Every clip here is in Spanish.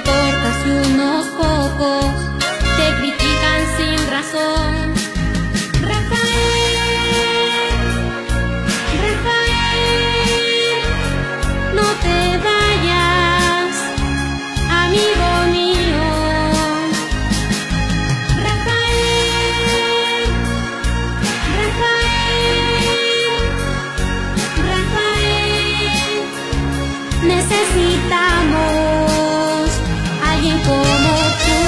importas si unos pocos te critican sin razón. Rafael, Rafael, no te vayas, amigo mío. Rafael, Rafael, Rafael, necesitamos alguien como tú.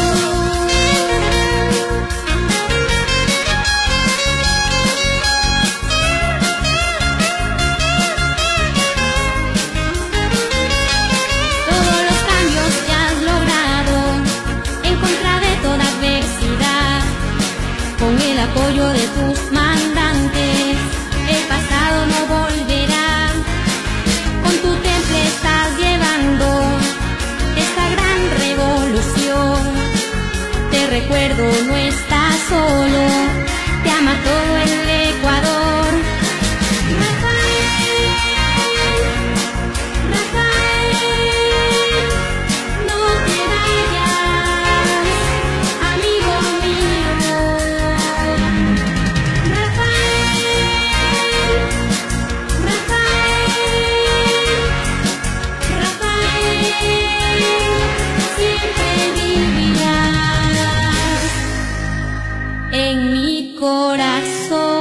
Todos los cambios que has logrado en contra de toda adversidad, con el apoyo de tus mandantes, el pasado no volverá. Con tu temple estás llevando esta gran revolución. Te recuerdo, no estás solo, te ama todo el Ecuador. Rafael, Rafael, no te vayas, amigo mío. Rafael, Rafael, Rafael, siempre vivirás en mi corazón.